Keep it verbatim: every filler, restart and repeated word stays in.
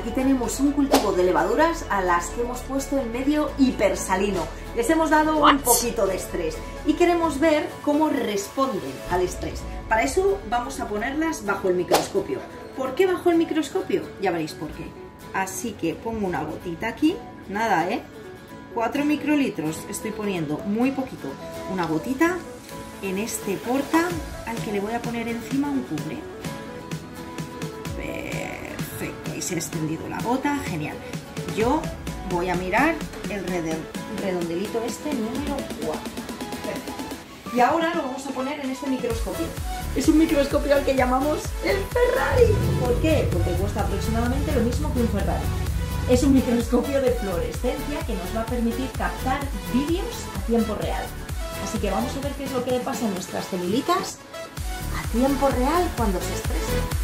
Aquí tenemos un cultivo de levaduras a las que hemos puesto en medio hipersalino. Les hemos dado What? un poquito de estrés y queremos ver cómo responden al estrés. Para eso vamos a ponerlas bajo el microscopio. ¿Por qué bajo el microscopio? Ya veréis por qué. Así que pongo una gotita aquí, nada, ¿eh? cuatro microlitros estoy poniendo, muy poquito. Una gotita en este porta al que le voy a poner encima un cubre. Perfecto, ahí se ha extendido la gota, genial. Yo voy a mirar el redondelito este número cuatro. Perfecto. Y ahora lo vamos a poner en este microscopio. Es un microscopio al que llamamos el Ferrari. ¿Por qué? Porque cuesta aproximadamente lo mismo que un Ferrari. Es un microscopio de fluorescencia que nos va a permitir captar vídeos a tiempo real. Así que vamos a ver qué es lo que le pasa a nuestras celulitas a tiempo real cuando se estresan.